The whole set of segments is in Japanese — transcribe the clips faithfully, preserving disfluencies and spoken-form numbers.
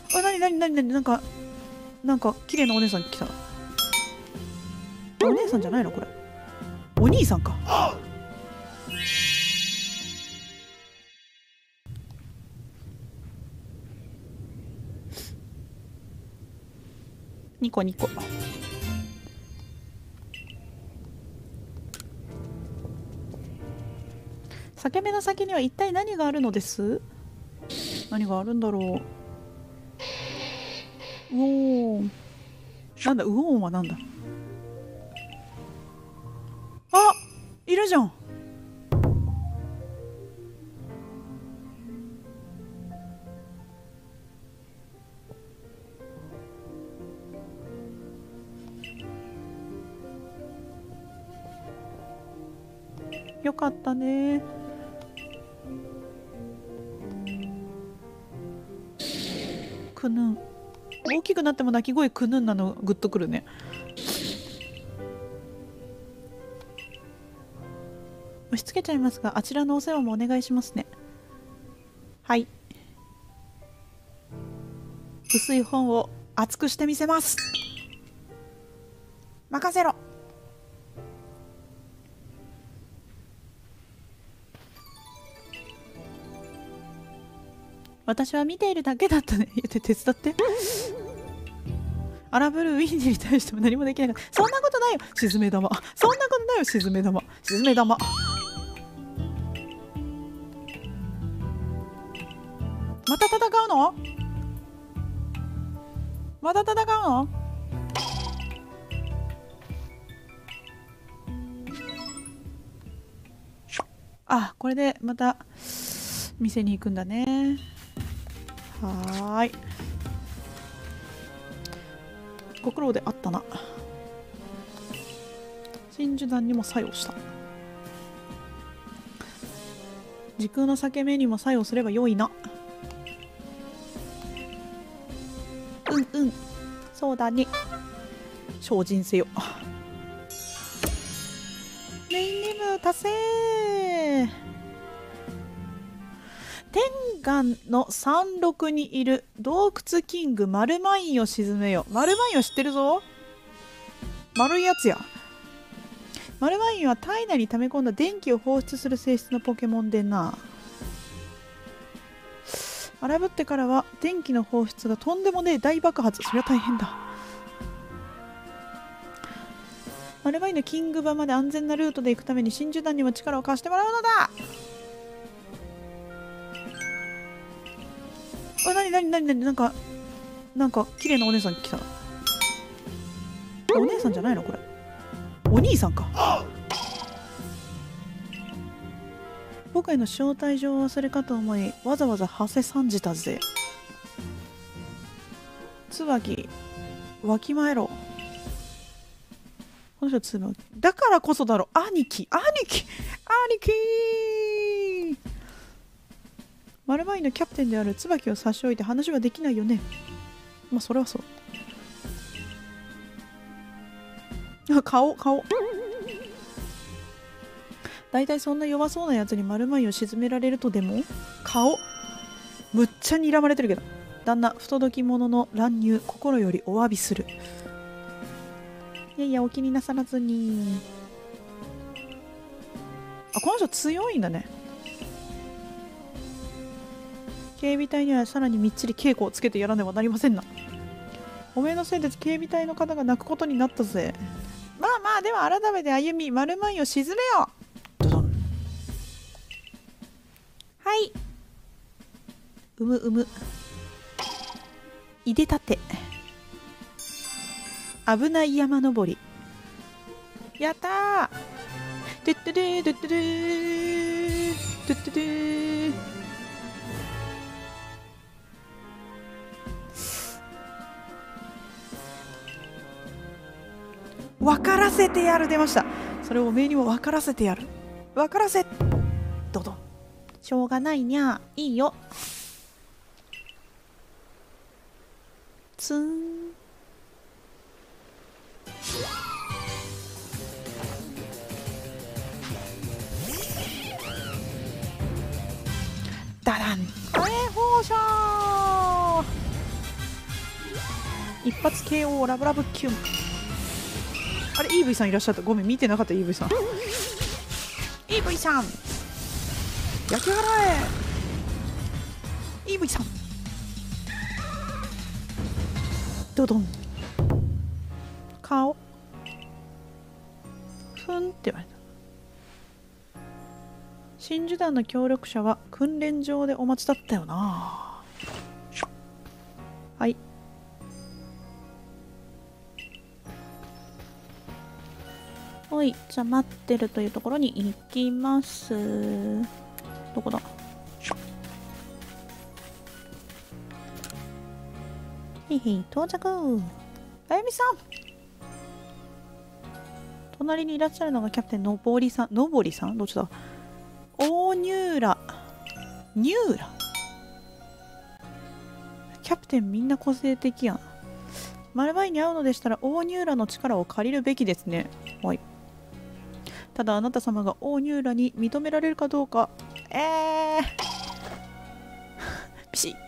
あ、なになになになに、なんかなんか綺麗なお姉さん来た。お姉さんじゃないのこれ、お兄さんか。ニコニコ。裂け目の先には一体何があるのです？何があるんだろう。うおー、なんだ、ウオーンはなんだ。あ、いるじゃん。よかったね。くぬん、大きくなっても鳴き声くぬんなのグッとくるね。押し付けちゃいますが、あちらのお世話もお願いしますね。はい、薄い本を厚くしてみせます。任せろ。私は見ているだけだったね。いや、手伝って。荒ぶるウィンディに対しても何もできない。そんなことないよ、沈め玉。そんなことないよ、沈め玉。沈め玉。また戦うの？また戦うの？あ、これでまた店に行くんだね。はーい。ご苦労であったな。真珠弾にも作用した。時空の裂け目にも作用すれば良いな。うんうん、そうだね。精進せよ。メインネーム達成。天眼の山麓にいる洞窟キングマルマインを沈めよ。マルマインを知ってるぞ。丸いやつや。マルマインは体内に溜め込んだ電気を放出する性質のポケモンでな。荒ぶってからは電気の放出がとんでもねえ大爆発。そりゃ大変だ。マルマインのキング場まで安全なルートで行くために真珠弾にも力を貸してもらうのだ。あ、なになになになに、なんかなんか綺麗なお姉さん来た。お姉さんじゃないのこれ、お兄さんか。僕への招待状を忘れかと思いわざわざ馳せ参じたぜ。椿わきまえろ。この人つばだからこそだろ。兄貴兄貴兄貴。マルマインのキャプテンである椿を差し置いて話はできないよね。まあそれはそう。あ、顔顔。だいたいそんな弱そうなやつにマルマインを沈められるとでも。顔むっちゃ睨まれてるけど。旦那、不届き者の乱入心よりお詫びする。いやいや、お気になさらずに。あ、この人強いんだね。警備隊にはさらにみっちり稽古をつけてやらねばなりませんな。おめえのせいで警備隊の方が泣くことになったぜ。まあまあ、では改めて歩みマルマインを沈めよう。ドドン。はい、うむうむ。いでたて危ない山登り。やったー。ドゥッドゥドゥドゥッドゥドゥドゥッドゥドゥ。分からせてやる。出ました。それをおめえにも分からせてやる。分からせどどん。しょうがないにゃ。いいよ。つーん。ダダン。解放者。 一発 ケーオー ラブラブキュン。あれ イーブイ さんいらっしゃった。ごめん見てなかった。 イーブイ さん イーブイ さん焼き払え。 イーブイ さんドドン。顔ふんって言われた。真珠団の協力者は訓練場でお待ちだったよな。はい。はい、じゃあ待ってるというところに行きます。どこだ。へいへい、到着。あゆみさん。隣にいらっしゃるのがキャプテンのぼりさん。のぼりさんどっちだ。オーニューラ。ニューラ。キャプテンみんな個性的やん。マルバイに会うのでしたらオーニューラの力を借りるべきですね。はい。ただあなた様がオーニューラに認められるかどうか。えーピシッ。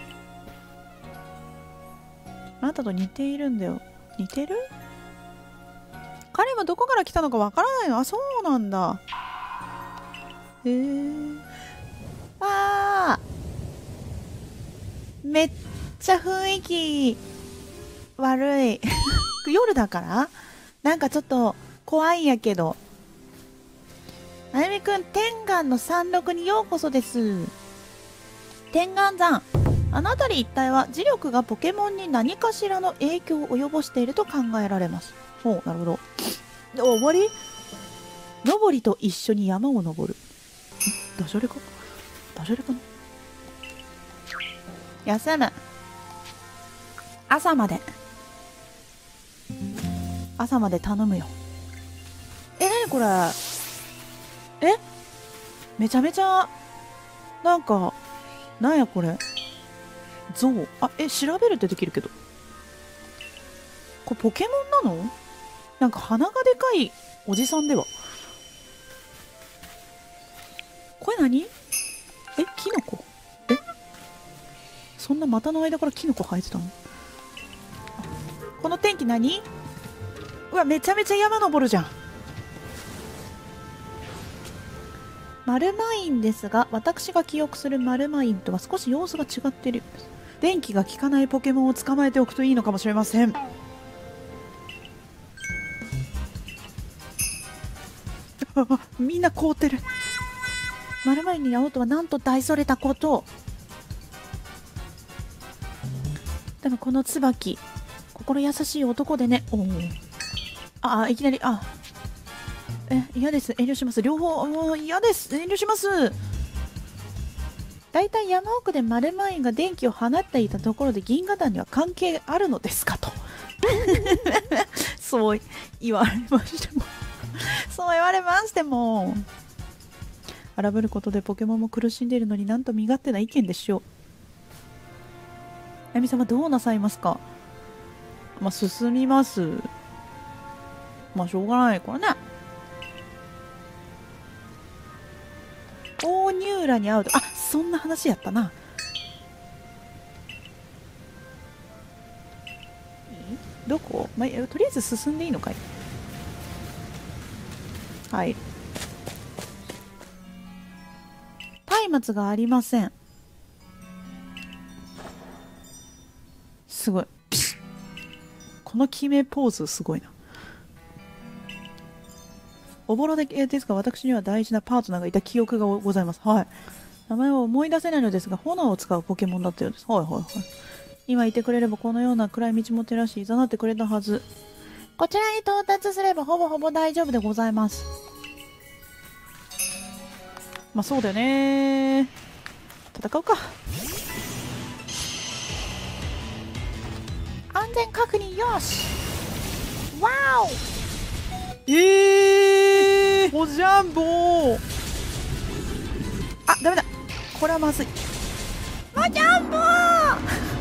あなたと似ているんだよ。似てる？彼はどこから来たのかわからないの？あ、そうなんだ。へえー。あーめっちゃ雰囲気悪い夜だからなんかちょっと怖いんやけど。あゆみくん、天眼の山麓にようこそです。天眼山、あの辺り一帯は磁力がポケモンに何かしらの影響を及ぼしていると考えられます。ほう、なるほど。で、終わり？登りと一緒に山を登る。ん？ダジャレか？ダジャレかな？休む。朝まで。朝まで頼むよ。え、なにこれ？え？めちゃめちゃなんかなんやこれ。象。あ、え、調べるってできるけどこれポケモンなの？なんか鼻がでかいおじさんでは。これ何？え、キノコ？え、そんな股の間からキノコ生えてたの？この天気何？うわ、めちゃめちゃ山登るじゃん。マルマインですが、私が記憶するマルマインとは少し様子が違っている。電気が効かないポケモンを捕まえておくといいのかもしれません。みんな凍ってる。マルマインに会うとはなんと大それたこと。でもこの椿、心優しい男でね。おお。ああ、いきなり、あえ、嫌です。遠慮します。両方、もう嫌です。遠慮します。だいたい山奥でマルマインが電気を放っていたところで銀河団には関係あるのですかと。そう言われましても。そう言われましても。荒ぶることでポケモンも苦しんでいるのになんと身勝手な意見でしょう。あゆみ様どうなさいますか？まあ、進みます。まあ、しょうがないからね。オーニューラに会うと、あ、そんな話やったな。どこ、まあ、とりあえず進んでいいのかい。はい。松明がありません。すごい。この決めポーズすごいな。おぼろでですが、私には大事なパートナーがいた記憶がございます。はい。名前は思い出せないのですが、炎を使うポケモンだったようです。はいはいはい。今いてくれればこのような暗い道も照らし、誘ってくれたはず。こちらに到達すればほぼほぼ大丈夫でございます。まあそうだよね。戦うか。安全確認よし。わお。えー、おジャンボー。あ、ダメだ。これはまずい。おジャンボー。